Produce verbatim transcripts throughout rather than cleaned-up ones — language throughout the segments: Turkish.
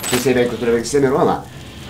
kimseyi ben kötülemek istemiyorum ama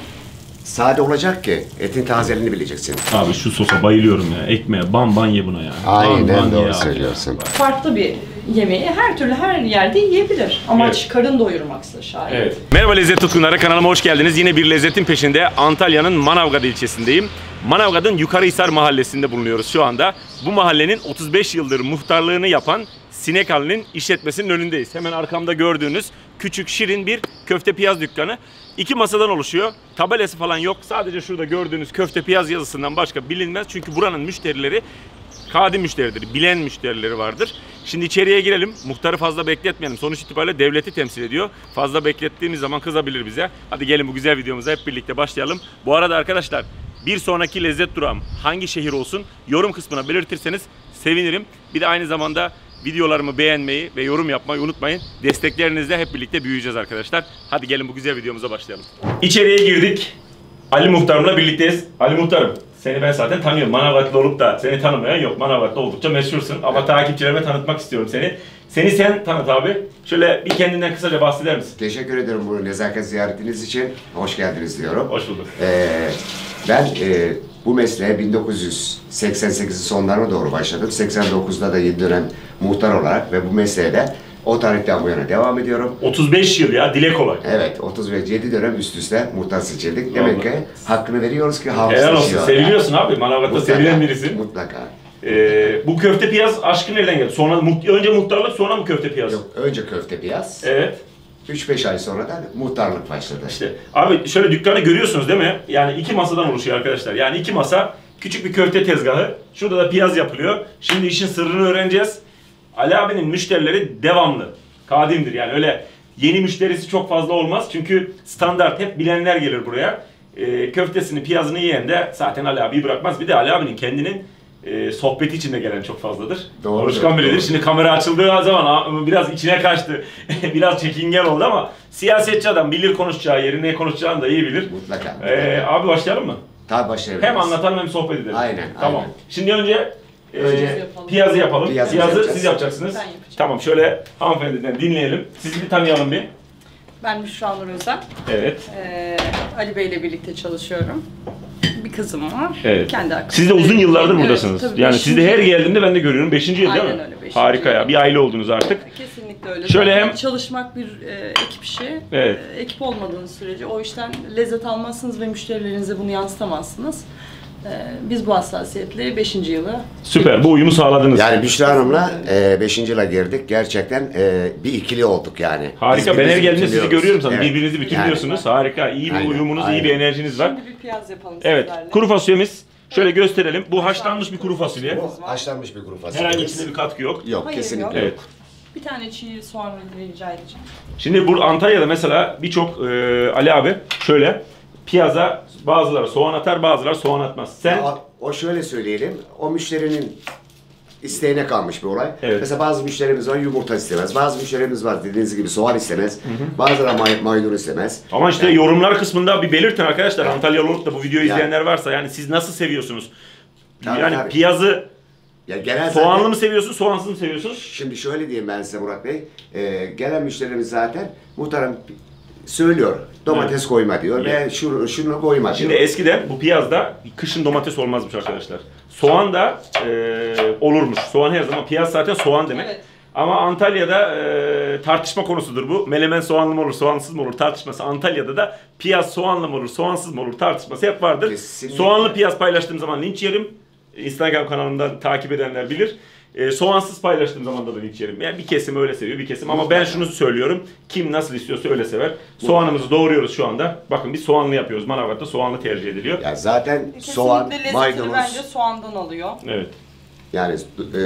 sade olacak ki etin tazeliğini bileceksin. Abi şu sosa bayılıyorum ya. Ekmeğe ban ban ye buna ya. Aynen ban, ban doğru söylüyorsun. Farklı bir yemeği her türlü her yerde yiyebilir. Amaç evet. karın doyurmaksa şayet. Evet. Merhaba lezzet tutkunları, kanalıma hoş geldiniz. Yine bir lezzetin peşinde Antalya'nın Manavgat ilçesindeyim. Manavgat'ın Yukarıhisar mahallesinde bulunuyoruz şu anda. Bu mahallenin otuz beş yıldır muhtarlığını yapan Sinek Ali'nin işletmesinin önündeyiz. Hemen arkamda gördüğünüz küçük şirin bir köfte piyaz dükkanı. İki masadan oluşuyor. Tabelası falan yok. Sadece şurada gördüğünüz köfte piyaz yazısından başka bilinmez. Çünkü buranın müşterileri kadim müşteridir, bilen müşterileri vardır. Şimdi içeriye girelim. Muhtarı fazla bekletmeyelim. Sonuç itibariyle devleti temsil ediyor. Fazla beklettiğimiz zaman kızabilir bize. Hadi gelin bu güzel videomuza hep birlikte başlayalım. Bu arada arkadaşlar bir sonraki lezzet durağım hangi şehir olsun yorum kısmına belirtirseniz sevinirim. Bir de aynı zamanda videolarımı beğenmeyi ve yorum yapmayı unutmayın. Desteklerinizle hep birlikte büyüyeceğiz arkadaşlar. Hadi gelin bu güzel videomuza başlayalım. İçeriye girdik. Ali Muhtarım'la birlikteyiz. Ali Muhtarım, seni ben zaten tanıyorum. Manavgatlı olup da seni tanımayan yok. Manavgatlı oldukça meşhursun ama takipçilerime tanıtmak istiyorum seni. Seni sen tanıt abi. Şöyle bir kendinden kısaca bahseder misin? Teşekkür ederim bu nezaket ziyaretiniz için. Hoş geldiniz diyorum. Hoş bulduk. Ee, ben e, bu mesleğe bin dokuz yüz seksen sekizin sonlarına doğru başladım. seksen dokuzda da yedi dönem muhtar olarak ve bu mesleğe de o tarihten bu yana devam ediyorum. otuz beş yıl ya, dile kolay. Evet, otuz beş, yedi dönem üst üste muhtar seçildik. Demek ki hakkını veriyoruz ki halk seçiyor. seçiyor. Seviliyorsun abi, Manavgat'ta sevilen birisin. Mutlaka. Ee, bu köfte piyaz aşkı nereden geldi? Sonra önce muhtarlık, sonra mı köfte piyaz? Yok, önce köfte piyaz. Evet. üç beş ay sonra da muhtarlık başladı. İşte abi şöyle dükkanı görüyorsunuz değil mi? Yani iki masadan oluşuyor arkadaşlar. Yani iki masa, küçük bir köfte tezgahı. Şurada da piyaz yapılıyor. Şimdi işin sırrını öğreneceğiz. Ali abinin müşterileri devamlı. Kadimdir yani, öyle yeni müşterisi çok fazla olmaz. Çünkü standart, hep bilenler gelir buraya. Ee, köftesini, piyazını yiyen de zaten Ali abiyi bırakmaz. Bir de Ali abinin kendinin e, sohbeti içinde gelen çok fazladır. Doğru. Konuşkan biridir. Şimdi kamera açıldığı zaman biraz içine kaçtı. Biraz çekingen oldu ama siyasetçi adam, bilir konuşacağı yeri, ne konuşacağını da iyi bilir. Mutlaka. Ee, abi başlayalım mı? Tabii başlayabiliriz. Hem anlatalım hem sohbet edelim. Aynen. Tamam. Aynen. Şimdi önce Önce e, piyazı yapalım. Piyazı Piyazı yapacağız. siz yapacaksınız. Ben yapacağım. Tamam, şöyle hanımefendiden dinleyelim. Sizi bir tanıyalım bir. Ben Büşra Nur Özen. Evet. Ee, Ali Bey ile birlikte çalışıyorum. Bir kızım var. Evet. Kendi hakkında. Siz de uzun yıllardır Evet, buradasınız. tabii, Yani beşinci siz de her yıl. geldiğimde ben de görüyorum. Beşinci yıl değil Aynen mi? öyle, beşinci Harika ya. yıl. Bir aile oldunuz artık. Kesinlikle öyle. Şöyle Zaten hem- çalışmak bir e, ekip işi. Evet. E, ekip olmadığınız sürece o işten lezzet almazsınız ve müşterilerinize bunu yansıtamazsınız. E, biz bu hassasiyetle beşinci yılı. Süper. Bu uyumu sağladınız. Yani Büşra Hanım'la e, beşinci yıla girdik. Gerçekten e, bir ikili olduk yani. Harika. Biz Ben her birbirimizi geldiğimde sizi bütünlüyoruz. görüyorum zaten. Evet. Birbirinizi bütünlüyorsunuz. Yani. Harika. İyi bir Aynen, uyumunuz, iyi aynen. bir enerjiniz var. Şimdi bir piyaz yapalım Evet. sizlerle. Kuru fasulyemiz. Şöyle gösterelim. Bu haşlanmış bir kuru fasulye. Bu haşlanmış bir kuru fasulye. Herhangi içinde bir katkı yok. Yok, Hayır, kesinlikle yok. yok. Evet. Bir tane çiğ soğan rica edeceğim. Şimdi bu Antalya'da mesela birçok e, Ali abi şöyle piyaza bazıları soğan atar, bazıları soğan atmaz. Sen Ya, o şöyle söyleyelim, o müşterinin isteğine kalmış bir olay. Evet. Mesela bazı müşterimiz var yumurta istemez, bazı müşterimiz var dediğiniz gibi soğan istemez, bazıları may maydanoz istemez. ama işte Yani- yorumlar kısmında bir belirtin arkadaşlar. Antalyalı olup da bu videoyu Yani- izleyenler varsa, yani siz nasıl seviyorsunuz? Tabii, yani tabii. piyazı Ya genel soğanlı zaten- mı seviyorsunuz, soğansız mı seviyorsunuz? Şimdi şöyle diyeyim ben size Murat Bey, ee, gelen müşterimiz zaten muhtarım söylüyor, domates Evet. koyma diyor Evet. ve şunu, şunu koyma Şimdi diyor. eskiden bu piyazda kışın domates olmazmış arkadaşlar. Soğan da e, olurmuş. Soğan her zaman, piyaz zaten soğan demek. Evet. Ama Antalya'da e, tartışma konusudur bu. Menemen soğanlı mı olur, soğansız mı olur tartışması. Antalya'da da piyaz soğanlı mı olur, soğansız mı olur tartışması hep vardır. Kesinlikle. Soğanlı piyaz paylaştığım zaman linç yerim. Instagram kanalımdan takip edenler bilir. E, soğansız paylaştığım zaman da linç yerim. Yani bir kesim öyle seviyor, bir kesim. Ama ben şunu söylüyorum. Kim nasıl istiyorsa öyle sever. Soğanımızı doğruyoruz şu anda. Bakın biz soğanlı yapıyoruz. Manavgat'ta soğanlı tercih ediliyor. Ya zaten Kesinlikle soğan, lezzetini maydanoz, bence soğandan alıyor. Evet. yani e,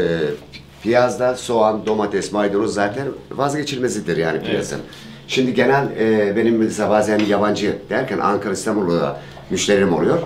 piyazda soğan, domates, maydanoz zaten vazgeçilmezidir yani piyazın. Şimdi genel e, benim mesela bazen yabancı derken Ankara, İstanbul'da müşterim oluyor.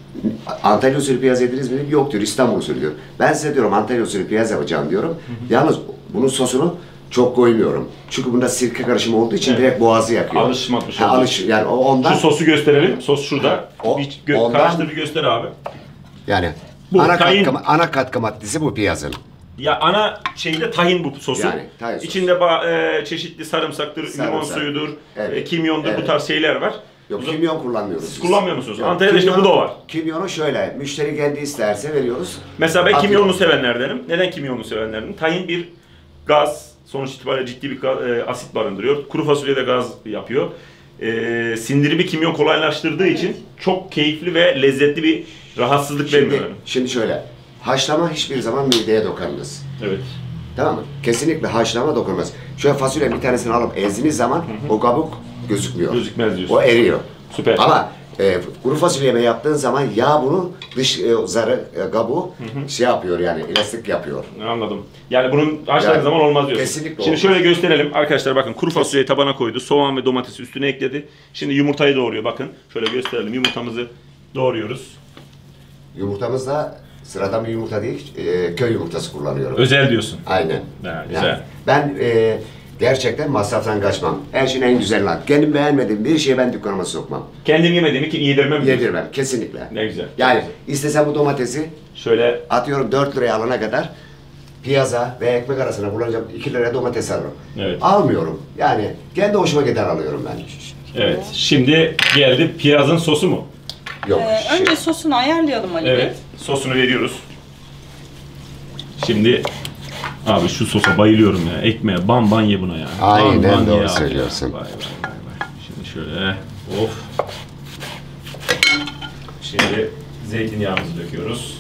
Antalya usulü piyaz yediniz mi? Yok diyor, İstanbul usulü diyor. Ben size diyorum Antalya usulü piyaz yapacağım diyorum. Hı hı. Yalnız bunun sosunu çok koymuyorum. Çünkü bunda sirke karışımı olduğu için evet, direkt boğazı yakıyor. Alışmatmış. Ha, alış, yani o ondan. Şu sosu gösterelim. Sos şurada. O, bir gö ondan, karıştır bir göster abi. yani Bu ana tayin... katkı ana katkı maddesi bu piyazın. Ya ana şeyde tahin bu sosu. Yani, tahin sosu. İçinde ba- e, çeşitli sarımsaktır, Sarımsak. limon suyudur, Evet. e, kimyondur, Evet. bu tarz şeyler var. Yok, Uzun- kimyon kullanmıyoruz Siz biz. kullanmıyor musunuz? Yok, Antalya'da işte bu da var. Kimyonu şöyle, müşteri kendi isterse veriyoruz. Mesela ben Atıyor. kimyonlu sevenlerdenim. Neden kimyonlu sevenlerdenim? Tahin bir gaz, sonuç itibariyle ciddi bir ga- e, asit barındırıyor. Kuru fasulye de gaz yapıyor. E, sindirimi kimyon kolaylaştırdığı için çok keyifli ve lezzetli bir rahatsızlık Şimdi, vermiyor. yani. şimdi şöyle, haşlama hiçbir zaman mideye dokunmaz. Evet. Tamam mı? Kesinlikle haşlama dokunmaz. Şöyle fasulye bir tanesini alıp ezdiğiniz zaman o kabuk gözükmüyor. Gözükmez diyorsun. O eriyor. Süper. Ama e, kuru fasulye yemeği yaptığın zaman yağ bunu dış e, zarı, e, kabuğu şey yapıyor yani, elastik yapıyor. Anladım. Yani bunun haşladığı Yani, zaman olmaz diyorsun. kesinlikle Şimdi olmaz. şöyle gösterelim. Arkadaşlar bakın, kuru fasulyeyi tabana koydu. Soğan ve domatesi üstüne ekledi. Şimdi yumurtayı doğruyor. Bakın şöyle gösterelim. Yumurtamızı doğruyoruz. Yumurtamız da sıradan bir yumurta değil, e, köy yumurtası kullanıyorum. Özel diyorsun. Aynen. Ha, güzel. Yani ben e, gerçekten masraftan kaçmam. Her şeyin en güzelini al. Kendim beğenmediğim bir şeyi ben dükkanıma sokmam. Kendim yemediğimi ki yedirmem diyorsun. Yedirmem kesinlikle. Ne güzel. Yani istesem bu domatesi Şöyle atıyorum dört liraya alana kadar piyaza ve ekmek arasına kullanacağım iki liraya domates alırım. Evet. Almıyorum. Yani kendi hoşuma gider alıyorum ben. evet. Şimdi geldi piyazın sosu mu? Yok. Ee, şey- önce sosunu ayarlayalım Ali Bey. Evet. Sosunu veriyoruz. Şimdi abi şu sosa bayılıyorum ya. Ekmeğe ban ban ye buna ya. Aynen, Ban ban doğru ye abi. söylüyorsun. Vay vay vay vay. Şimdi şöyle of. Şimdi zeytinyağımızı döküyoruz.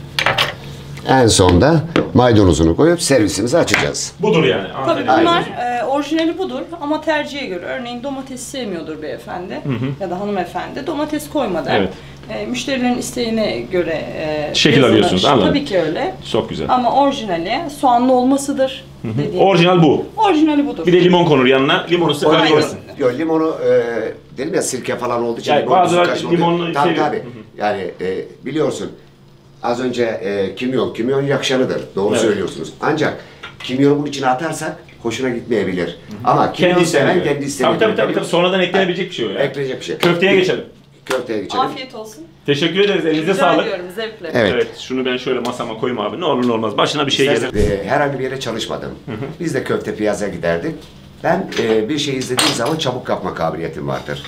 En sonda maydanozunu koyup servisimizi açacağız. Budur yani. Tabii Antalya'da. bunlar e, orijinali budur ama tercihe göre. Örneğin domates sevmiyordur beyefendi ya da hanımefendi. Domates koyma der. Evet. E, müşterilerin isteğine göre e, Şekil yazılır. alıyorsunuz, anladım. Tabii ki öyle. Çok güzel. Ama orijinali soğanlı olmasıdır. Dediğim. Orijinal bu. Orijinali budur. Bir de limon konur yanına. Limonu sıkar Aynen. koyarsın. Yok limonu e, dedim ya sirke falan olduğu için Yani limon bazıları tuzu kaçmadı. limonlu Tabii seviyor. tabii. Yani e, biliyorsun az önce e, kimyon, kimyon yakşanıdır. Doğru Evet. söylüyorsunuz. Ancak kimyonu bunun içine atarsak hoşuna gitmeyebilir. Ama kimyon Kendi seven istemiyor. kendi istemiyor. Tabii tabii tabii. tabii. Sonradan eklenebilecek bir şey o ya. Ekleyecek bir şey. Köfteye geçelim. Köfteye geçelim. Afiyet olsun. Teşekkür ederiz. Elinize Rica sağlık. ediyorum zevkle. Evet. Evet. Şunu ben şöyle masama koyayım abi. Ne olur ne olmaz. Başına bir şey gelir. İstersen, e, herhangi bir yere çalışmadım. Biz de köfte piyaza giderdik. Ben e, bir şey izlediğim zaman çabuk kapma kabiliyetim vardır.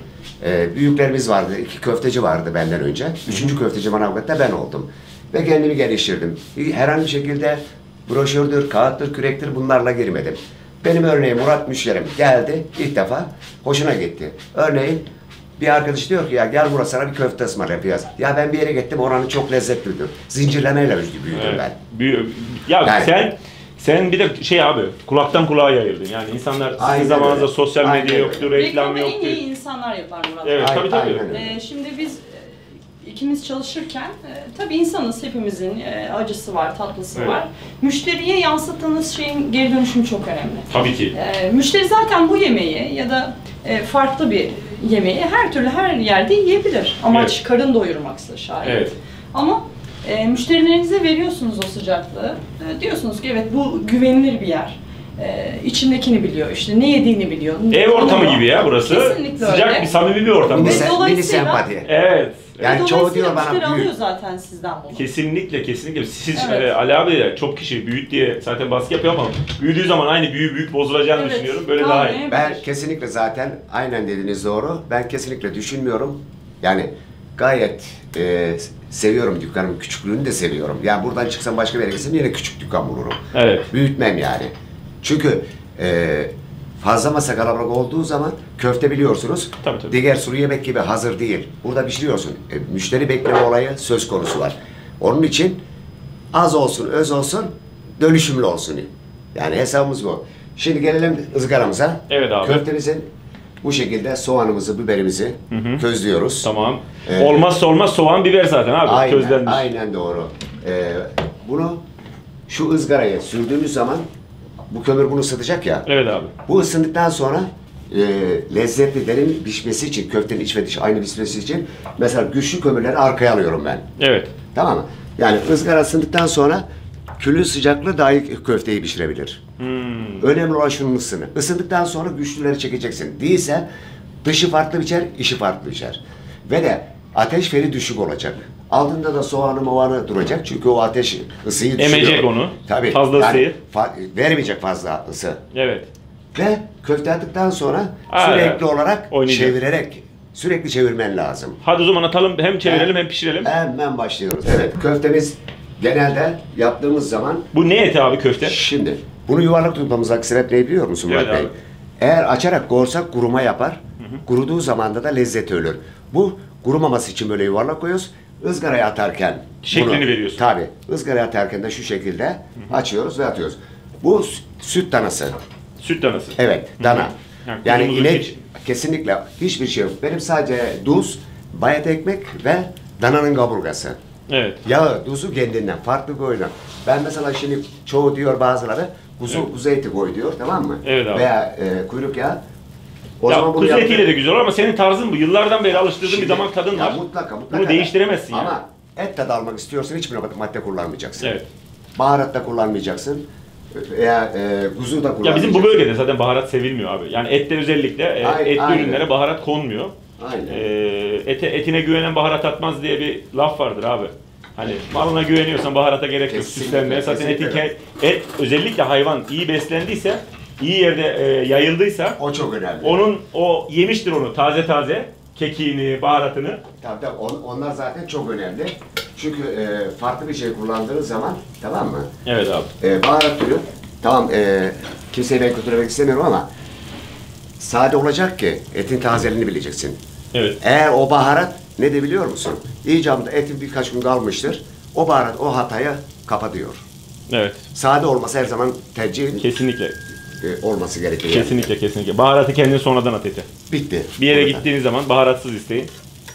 E, büyüklerimiz vardı, iki köfteci vardı benden önce. Üçüncü köfteci Manavgat'ta ben oldum. Ve kendimi geliştirdim. Herhangi bir şekilde broşürdür, kağıttır, kürektir bunlarla girmedim. Benim örneğin Murat müşterim geldi ilk defa, hoşuna gitti. Örneğin bir arkadaş diyor ki ya gel buraya sana bir köfte ısmarlayayım piyaz. Ya ben bir yere gittim oranın çok lezzetlidir. Zincirlemeyle büyüdüm Evet. ben. Büyü- Ya Yani- sen sen bir de şey abi, kulaktan kulağa yayıldın. Yani insanlar sizin Aynen zamanınızda öyle. sosyal medya Aynen yoktur, öyle. reklam Reklamı en yoktur. iyi insanlar yapar Murat. Evet, Aynen- tabii tabii. aynen öyle. Ee, şimdi biz e, ikimiz çalışırken e, tabii insanız, hepimizin e, acısı var, tatlısı Evet. var. Müşteriye yansıttığınız şeyin geri dönüşümü çok önemli. Tabii ki. E, müşteri zaten bu yemeği ya da e, farklı bir yemeği her türlü her yerde yiyebilir. Amaç Evet. karın doyurmaksa şayet. Evet. Ama e, müşterilerinize veriyorsunuz o sıcaklığı. E, diyorsunuz ki evet bu güvenilir bir yer. E, içindekini biliyor, işte ne yediğini biliyor. Ev ortamı tanıyor. gibi ya burası. Kesinlikle Sıcak öyle. bir samimi bir ortam. Mini, Ve se- mini dolayısıyla- sempati. Evet. Yani Ve çoğu dolayısıyla diyor bana müşteri büyük. alıyor zaten sizden bunu. Kesinlikle kesinlikle. Siz Evet. e, Ali abi de çok kişi büyüt diye zaten baskı yapıyor ama büyüdüğü zaman aynı büyü büyük bozulacağını Evet. düşünüyorum. Böyle Tamam, daha iyi. evet. Ben kesinlikle zaten aynen dediğiniz doğru. Ben kesinlikle düşünmüyorum. Yani gayet e, seviyorum dükkanımın küçüklüğünü de seviyorum. Yani buradan çıksam başka bir yere gitsem yine küçük dükkan bulurum. Evet. Büyütmem yani. Çünkü e, fazla masa kalabalık olduğu zaman köfte biliyorsunuz. Tabii, tabii. Diğer sulu yemek gibi hazır değil. Burada pişiriyorsun. E, müşteri bekleme olayı söz konusu var. Onun için az olsun, öz olsun, dönüşümlü olsun. Yani hesabımız bu. Şimdi gelelim ızgaramıza. Evet abi. Köftemizin bu şekilde soğanımızı, biberimizi közlüyoruz. Tamam. Evet. Olmazsa olmaz soğan biber zaten abi. Aynen, Közlenmiş. aynen doğru. Ee, bunu şu ızgaraya sürdüğünüz zaman bu kömür bunu ısıtacak ya. Evet abi. Bu ısındıktan sonra e, lezzetli derin pişmesi için, köftenin iç ve dışı aynı pişmesi için mesela güçlü kömürleri arkaya alıyorum ben. Evet. Tamam mı? Yani ızgara ısındıktan sonra külün sıcaklığı daha iyi köfteyi pişirebilir. Hmm. Önemli olan şunun ısını. Isındıktan sonra güçlüleri çekeceksin. Değilse dışı farklı biçer, içi farklı biçer. Ve de ateş feri düşük olacak. Altında da soğanı movanı duracak çünkü o ateş ısıyı düşürüyor. Emecek onu. Tabii. Fazla yani ısıyı. fa- vermeyecek fazla ısı. Evet. Ve köfte attıktan sonra Aa, sürekli olarak oynayacak. çevirerek sürekli çevirmen lazım. Hadi o zaman atalım, hem çevirelim hem pişirelim. Hemen başlıyoruz. Evet, köftemiz genelde yaptığımız zaman Bu ne eti abi köfte? şimdi bunu yuvarlak tutmamızdaki sebep ne biliyor musun Murat Evet Bey? abi. Eğer açarak koyarsak kuruma yapar. Hı hı. Kuruduğu zaman da da lezzet ölür. Bu kurumaması için böyle yuvarlak koyuyoruz. Izgaraya atarken Şeklini bunu, veriyorsun. Tabii. Izgaraya atarken de şu şekilde hı hı. açıyoruz ve atıyoruz. Bu sü- süt danası. Süt danası. Evet, dana. Ha, Yani kuzumuzun inek hiç- kesinlikle hiçbir şey yok. Benim sadece tuz, bayat ekmek ve dananın kaburgası. Evet. Yağı, tuzu kendinden farklı koyuyor. Ben mesela şimdi çoğu diyor bazıları kuzu, Evet. kuzu eti koy diyor, tamam mı? Evet abi. Veya e, kuyruk yağı. O Ya zaman bunu kuzu yaptır- etiyle de güzel olur ama senin tarzın bu. Yıllardan beri alıştırdığın bir Şimdi- damak tadın ya var. Mutlaka, mutlaka. Bunu değiştiremezsin yani. Ama et tadı almak istiyorsan hiçbir madde kullanmayacaksın. Evet. Baharat da kullanmayacaksın. Veya e, kuzu da kullanmayacaksın. Ya bizim bu bölgede zaten baharat sevilmiyor abi. Yani ette özellikle e, Aynen, etli aynen. ürünlere baharat konmuyor. Aynen. E, ete, etine güvenen baharat atmaz diye bir laf vardır abi. Hani malına güveniyorsan baharata gerek yok. Kesinlikle, Süslenmeye. Zaten etin kesinlikle. ke- et özellikle hayvan iyi beslendiyse, iyi yerde e, yayıldıysa O çok önemli. onun o yemiştir onu taze taze kekiğini, baharatını. Tabii tabii on- onlar zaten çok önemli. Çünkü e, farklı bir şey kullandığınız zaman, tamam mı? Evet abi. E, baharat türü, tamam e, kimseyi ben kötülemek istemiyorum ama sade olacak ki etin tazeliğini bileceksin. Evet. Eğer o baharat ne de biliyor musun? İcabında etin birkaç gün kalmıştır. O baharat o hatayı kapatıyor. Evet. Sade olması her zaman tercih Kesinlikle. e, olması gerekiyor. yani. Kesinlikle kesinlikle. Baharatı kendin sonradan at ete. Bitti. Bir yere Orada. gittiğiniz zaman baharatsız isteyin.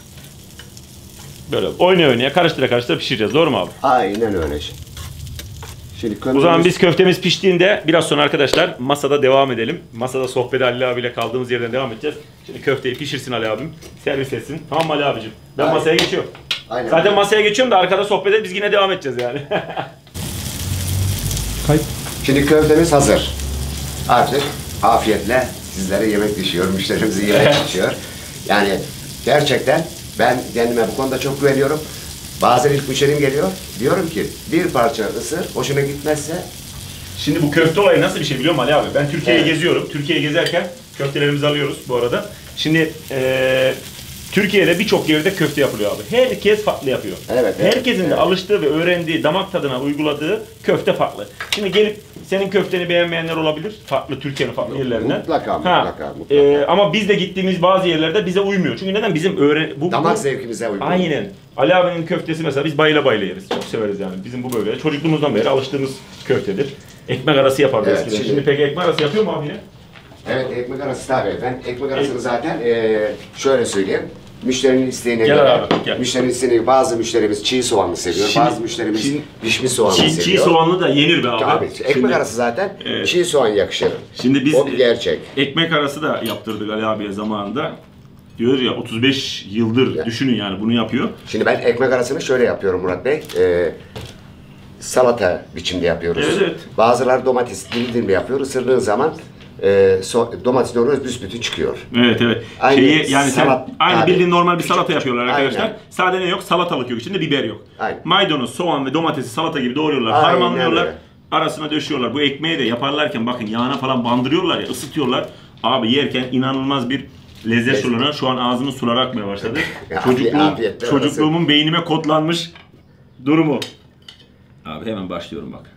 Böyle oynaya oynaya karıştıra karıştıra pişireceğiz. Doğru mu abi? Aynen öyle. Şimdi O zaman biz köftemiz piştiğinde biraz sonra arkadaşlar masada devam edelim. Masada sohbet Ali abiyle kaldığımız yerden devam edeceğiz. Şimdi köfteyi pişirsin Ali abim. Servis etsin. Tamam mı Ali abicim? Ben Aynen. masaya geçiyorum. Aynen. Zaten masaya geçiyorum da arkada sohbete biz yine devam edeceğiz yani. Kayıt. Şimdi köftemiz hazır. Artık afiyetle sizlere yemek düşüyor, müşterimize yemek düşüyor. Yani gerçekten ben kendime bu konuda çok güveniyorum. Bazen ilk müşterim geliyor, diyorum ki bir parça ısır, hoşuna gitmezse Şimdi bu köfte olayı nasıl bir şey biliyor musun Ali abi? Ben Türkiye'yi Evet. geziyorum. Türkiye'yi gezerken köftelerimizi alıyoruz bu arada. Şimdi eee, Türkiye'de birçok yerde köfte yapılıyor abi. Herkes farklı yapıyor. Evet, evet, Herkesin de evet. alıştığı ve öğrendiği, damak tadına uyguladığı köfte farklı. Şimdi gelip senin köfteni beğenmeyenler olabilir. Farklı Türkiye'nin farklı yerlerinden. Mutlaka, Ha, mutlaka, mutlaka. eee, ama biz de gittiğimiz bazı yerlerde bize uymuyor. Çünkü neden? Bizim öğren... Bu, damak bu- zevkimize uygun. Aynen. Ali abinin köftesi mesela biz bayıla bayıla yeriz. Çok severiz yani. Bizim bu bölgede çocukluğumuzdan beri alıştığımız köftedir. Ekmek arası yapardı Evet, eskiden. şimdi- Şimdi peki ekmek arası yapıyor mu abi yine? Evet, ekmek arası tabii. Ben ekmek arasını zaten eee, şöyle söyleyeyim. Müşterinin isteğine Gel göre, abi, gel. müşterinin isteğine göre bazı müşterimiz çiğ soğanlı seviyor, Şimdi- bazı müşterimiz şimdi- pişmiş soğanlı Çiğ, seviyor. çiğ soğanlı da yenir be abi. Tabii, ekmek Şimdi- arası zaten Evet. çiğ soğan yakışır. Şimdi biz O bir gerçek. ekmek arası da yaptırdık Ali abiye zamanında. Diyor ya otuz beş yıldır Ya. düşünün yani bunu yapıyor. Şimdi ben ekmek arasını şöyle yapıyorum Murat Bey. Ee, salata biçimde yapıyoruz. Evet, evet. Bazıları domates dilim dilim yapıyor. Isırdığın zaman e, so, domates doğru büsbütün çıkıyor. Evet evet. Aynı Şeyi yani sen salat- aynı abi. bildiğin normal bir salata yapıyorlar arkadaşlar. Aynen. Sade ne yok? Salatalık yok. İçinde biber yok. Aynen. Maydanoz, soğan ve domatesi salata gibi doğruyorlar. Aynen Harmanlıyorlar. öyle. Arasına döşüyorlar. Bu ekmeği de yaparlarken bakın yağına falan bandırıyorlar ya, ısıtıyorlar. Abi yerken inanılmaz bir lezzet Lezzet. sularına şu an ağzımın suları akmaya başladı. Ya, Çocukluğum, afiyetle çocukluğumun beynime kodlanmış durumu. Abi hemen başlıyorum bak.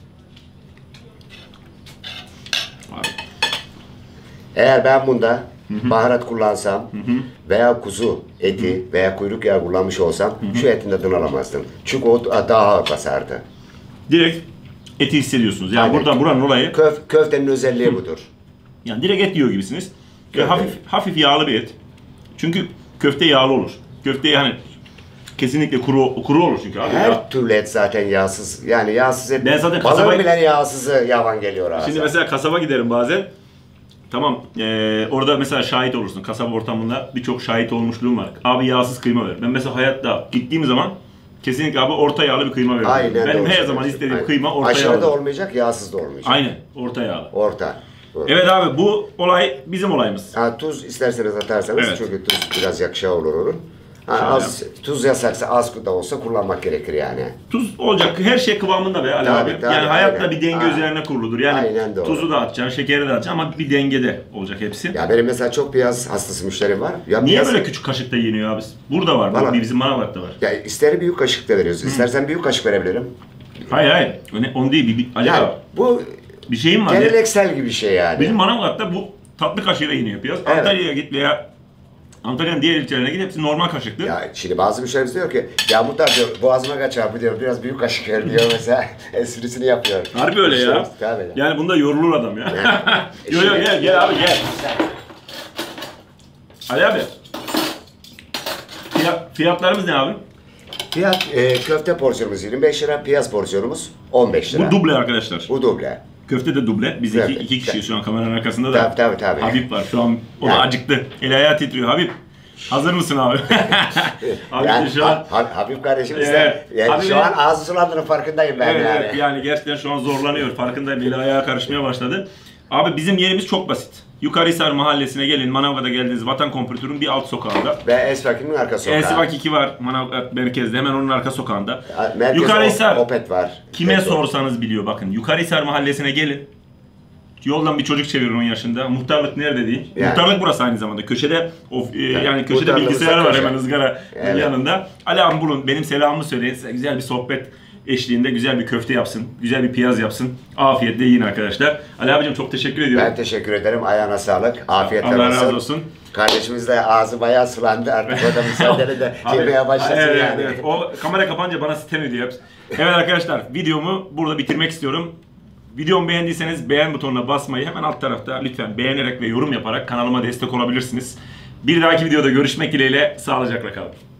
Abi. Eğer ben bunda baharat kullansam veya kuzu eti veya kuyruk yağı kullanmış olsam şu etin tadını alamazdım. Çünkü o daha ağır basardı. Direkt eti hissediyorsunuz. Yani Aynen. buradan buranın olayı Köf, köftenin özelliği budur. yani direkt et yiyor gibisiniz. Ve Evet. hafif hafif yağlı bir et. Çünkü köfte yağlı olur. Köfte yani kesinlikle kuru kuru olur çünkü abi. Her Ya. türlü et zaten yağsız. Yani yağsız et. Ben zaten balığın kasaba- bile yağsızı yavan geliyor ağza. Şimdi mesela kasaba giderim bazen. Tamam, eee, orada mesela şahit olursun. Kasaba ortamında birçok şahit olmuşluğum var. Abi yağsız kıyma ver. Ben mesela hayatta gittiğim zaman kesinlikle abi orta yağlı bir kıyma veriyorum. Aynen Benim doğru her zaman söylüyorsun. istediğim Aynen. kıyma orta Aşırı yağlı. da olmayacak, yağsız da olmayacak. Aynen, orta yağlı. Orta. Doğru. Evet abi bu olay bizim olayımız. Ha, tuz isterseniz atarsanız Evet. çünkü tuz biraz yakışa olur onun. Ha, Şöyle. az tuz yasaksa az da olsa kullanmak gerekir yani. Tuz olacak. Her şey kıvamında be Ali Tabii, abi. tabii, yani hayatta aynen. bir denge Aynen. üzerine kuruludur. Yani Aynen doğru. tuzu da atacaksın, şekeri de atacaksın ama bir dengede olacak hepsi. Ya benim mesela çok piyaz hastası müşterim var. Ya Niye piyaz- böyle küçük kaşıkta yeniyor abi? Burada var. Vallahi- Bak, bizim Manavgat'ta var. Ya ister büyük kaşıkta veriyoruz. İstersen büyük kaşık verebilirim. Hayır hayır. Öyle, onu değil. Bir, bir, Ali Yani abi, bu bir şeyim var. geleneksel gibi bir şey yani. Bizim Manavgat'ta bu tatlı kaşığıyla yeniyor piyaz. Evet. Antalya'ya git veya Antalya'nın diğer ilçelerine git, hepsi normal kaşıktır. Ya şimdi bazı müşterimiz diyor ki ya muhtar diyor boğazıma kaçar bu diyor biraz büyük kaşık ver diyor mesela esprisini yapıyor. Harbi öyle ya. Müşterimiz, tabii. Yani bunda yorulur adam ya. Yo yo Şimdi- gel gel abi gel. Ali abi. Fiyat, fiyatlarımız ne abi? Fiyat e, köfte porsiyonumuz yirmi beş lira, piyaz porsiyonumuz on beş lira. Bu duble arkadaşlar. Bu duble. Köfte de duble. Biz Evet. iki, iki kişiyiz şu an kameranın arkasında da. Tabii tabii tabii. Habib var şu an. O da Yani. acıktı. Eli ayağı titriyor. Habib. Hazır mısın abi? Habib yani, de şu an... Ha- Ha- Habib kardeşimiz de Evet. yani Habib'in- şu an ağzı sulandığının farkındayım ben Evet, yani. evet, yani gerçekten şu an zorlanıyor. Farkındayım. Eli ayağı karışmaya başladı. Abi bizim yerimiz çok basit. Yukarıhisar Mahallesi'ne gelin. Manavgat'a geldiğiniz Vatan Kompütür'ün bir alt sokağında. Ve Esvak'ın arka sokağı. Esivak iki var Manavgat merkezde. Hemen onun arka sokağında. Merkez Yukarıhisar. Opet var. Kime Opet var. sorsanız biliyor. Bakın Yukarıhisar Mahallesi'ne gelin. Yoldan bir çocuk çevirir on yaşında. Muhtarlık nerede değil. Yani. Muhtarlık burası aynı zamanda. Köşede of, e, yani köşede muhtarlığımız bilgisayar da var köşe. hemen ızgara Evet. yanında. Ali abi bulun. Benim selamımı söyleyin. Size güzel bir sohbet eşliğinde güzel bir köfte yapsın. Güzel bir piyaz yapsın. Afiyetle yiyin arkadaşlar. Ali abicim çok teşekkür ediyorum. Ben teşekkür ederim. Ayağına sağlık. Afiyetler Allah olsun. razı olsun. Kardeşimiz de ağzı bayağı sulandı. Artık o da müsaadele de Abi, yemeye başlasın evet, yani. evet. O kamera kapanınca bana sitem ediyor hep. Evet arkadaşlar videomu burada bitirmek istiyorum. Videomu beğendiyseniz beğen butonuna basmayı hemen alt tarafta lütfen beğenerek ve yorum yaparak kanalıma destek olabilirsiniz. Bir dahaki videoda görüşmek dileğiyle sağlıcakla kalın.